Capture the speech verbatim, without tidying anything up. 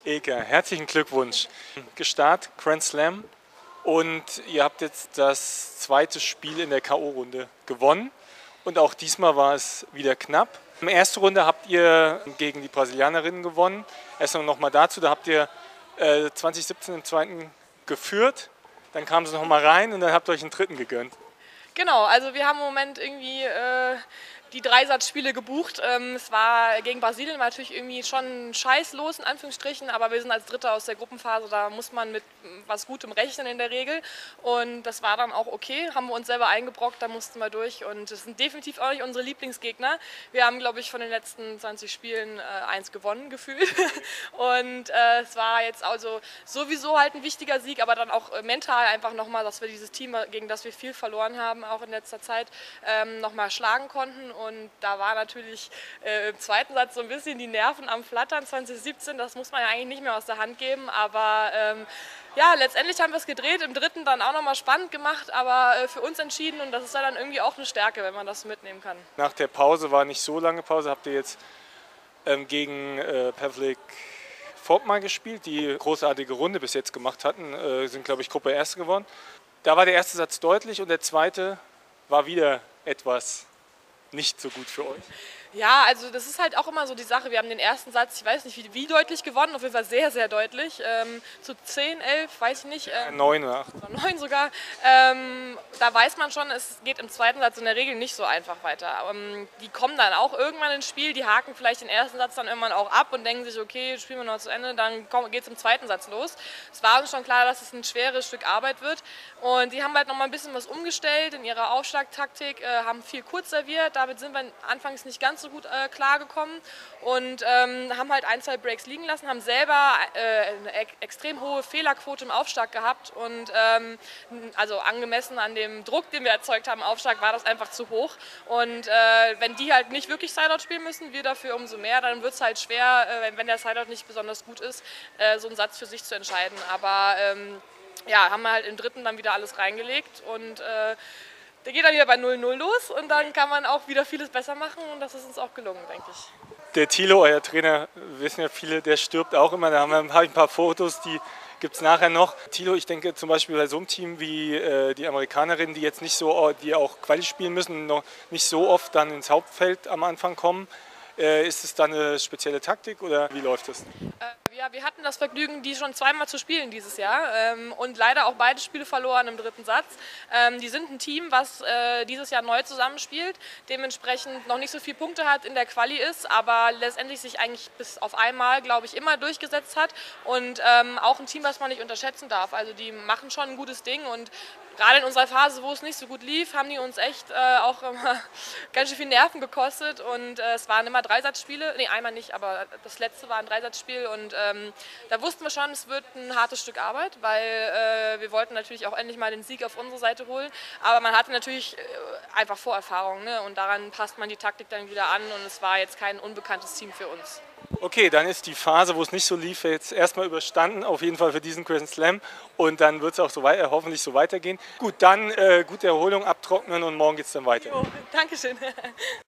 Ilka, herzlichen Glückwunsch. Gestartet, Grand Slam, und ihr habt jetzt das zweite Spiel in der K O-Runde gewonnen und auch diesmal war es wieder knapp. In der ersten Runde habt ihr gegen die Brasilianerinnen gewonnen. Erst noch mal dazu, da habt ihr äh, zwanzig siebzehn im zweiten geführt, dann kamen sie noch mal rein und dann habt ihr euch einen dritten gegönnt. Genau, also wir haben im Moment irgendwie äh, die Dreisatzspiele gebucht. Ähm, es war gegen Brasilien war natürlich irgendwie schon scheißlos, in Anführungsstrichen, aber wir sind als Dritter aus der Gruppenphase, da muss man mit was Gutem rechnen in der Regel. Und das war dann auch okay, haben wir uns selber eingebrockt, da mussten wir durch. Und es sind definitiv auch nicht unsere Lieblingsgegner. Wir haben, glaube ich, von den letzten zwanzig Spielen äh, eins gewonnen, gefühlt. Und äh, es war jetzt also sowieso halt ein wichtiger Sieg, aber dann auch äh, mental einfach nochmal, dass wir dieses Team, gegen das wir viel verloren haben, auch in letzter Zeit, ähm, nochmal schlagen konnten. Und da war natürlich äh, im zweiten Satz so ein bisschen die Nerven am Flattern zwanzig siebzehn. Das muss man ja eigentlich nicht mehr aus der Hand geben. Aber ähm, ja, letztendlich haben wir es gedreht, im dritten dann auch nochmal spannend gemacht, aber äh, für uns entschieden. Und das ist ja dann irgendwie auch eine Stärke, wenn man das mitnehmen kann. Nach der Pause, war nicht so lange Pause, habt ihr jetzt ähm, gegen äh, Pavlik Volkmar gespielt, die eine großartige Runde bis jetzt gemacht hatten, äh, sind, glaube ich, Gruppe Erste geworden. Da war der erste Satz deutlich und der zweite war wieder etwas nicht so gut für euch. Ja, also das ist halt auch immer so die Sache. Wir haben den ersten Satz, ich weiß nicht wie, wie deutlich gewonnen, auf jeden Fall sehr, sehr deutlich. Ähm, zu zehn, elf, weiß ich nicht. Ähm, neun oder acht. neun sogar. Ähm, da weiß man schon, es geht im zweiten Satz in der Regel nicht so einfach weiter. Ähm, die kommen dann auch irgendwann ins Spiel, die haken vielleicht den ersten Satz dann irgendwann auch ab und denken sich, okay, spielen wir noch zu Ende, dann geht es im zweiten Satz los. Es war uns schon klar, dass es ein schweres Stück Arbeit wird. Und die haben halt noch mal ein bisschen was umgestellt in ihrer Aufschlagtaktik, äh, haben viel kurz serviert, damit sind wir anfangs nicht ganz so gut äh, klargekommen und ähm, haben halt ein, zwei Breaks liegen lassen, haben selber äh, eine e extrem hohe Fehlerquote im Aufschlag gehabt und ähm, also angemessen an dem Druck, den wir erzeugt haben im Aufschlag, war das einfach zu hoch. Und äh, wenn die halt nicht wirklich Sideout spielen müssen, wir dafür umso mehr, dann wird es halt schwer, äh, wenn der Sideout nicht besonders gut ist, äh, so einen Satz für sich zu entscheiden. Aber ähm, ja, haben wir halt im dritten dann wieder alles reingelegt und äh, der geht dann wieder bei null null los und dann kann man auch wieder vieles besser machen und das ist uns auch gelungen, denke ich. Der Thilo, euer Trainer, wissen ja viele, der stirbt auch immer. Da haben wir hab ich ein paar Fotos, die gibt es nachher noch. Thilo, ich denke zum Beispiel bei so einem Team wie äh, die Amerikanerinnen, die jetzt nicht so, die auch Quali spielen müssen, noch nicht so oft dann ins Hauptfeld am Anfang kommen. Äh, ist es dann eine spezielle Taktik oder wie läuft es? Äh, ja, wir hatten das Vergnügen, die schon zweimal zu spielen dieses Jahr ähm, und leider auch beide Spiele verloren im dritten Satz. Ähm, die sind ein Team, was äh, dieses Jahr neu zusammenspielt, dementsprechend noch nicht so viele Punkte hat, in der Quali ist, aber letztendlich sich eigentlich bis auf einmal, glaube ich, immer durchgesetzt hat und ähm, auch ein Team, was man nicht unterschätzen darf. Also die machen schon ein gutes Ding und gerade in unserer Phase, wo es nicht so gut lief, haben die uns echt äh, auch immer ganz schön viel Nerven gekostet und äh, es waren immer Dreisatzspiele, nee, einmal nicht, aber das letzte war ein Dreisatzspiel und ähm, da wussten wir schon, es wird ein hartes Stück Arbeit, weil äh, wir wollten natürlich auch endlich mal den Sieg auf unsere Seite holen, aber man hatte natürlich äh, einfach Vorerfahrung, ne? Und daran passt man die Taktik dann wieder an und es war jetzt kein unbekanntes Team für uns. Okay, dann ist die Phase, wo es nicht so lief, jetzt erstmal überstanden, auf jeden Fall für diesen Grand Slam und dann wird es auch so weiter, hoffentlich so weitergehen. Gut, dann äh, gute Erholung, abtrocknen und morgen geht es dann weiter. Jo, Dankeschön.